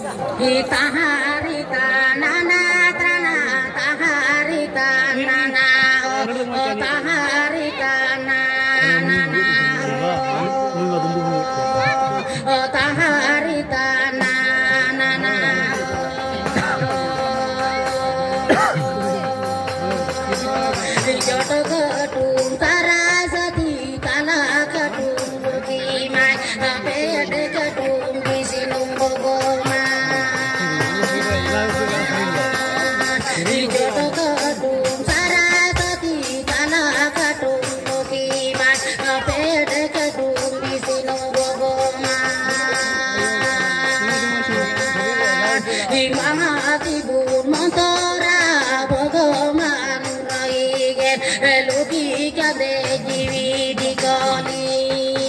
Taharita nana trana taharita nana oh taharita nana oh taharita nana jodoh gedung Sarasati kala gedung Bukimai beda gedung di Sinung Bogoma jodoh gedung Sarasati kala gedung Bukimai beda gedung di Sinung Bogoma di Mahatibun Montora Bogoma Luki kade jiwi di kali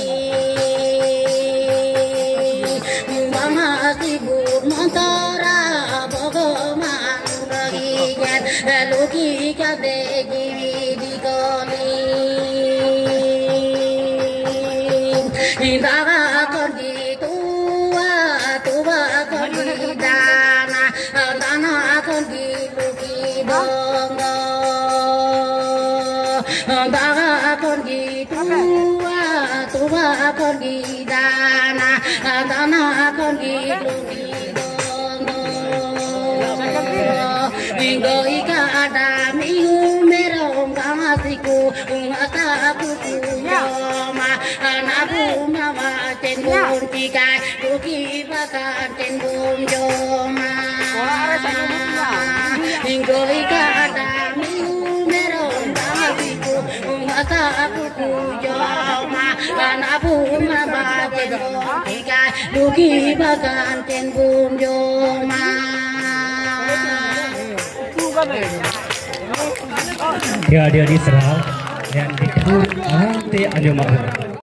Mama sibuk montora Bogoman ragian Luki kade jiwi di kali Indara kon di tua kon di dana Dana kon di luki bongo Dana pergi tua pergi dana pergi luki dono minggu ika ada minggu merong kamasiku ngataku yoma anaku mama cendung pikai luki bakan cendung joma minggu ika ada minggu merong kamasiku ngataku yoma anaku mama cendung pikai luki bakan cendung joma dia diserang dan dikepung nanti ada mau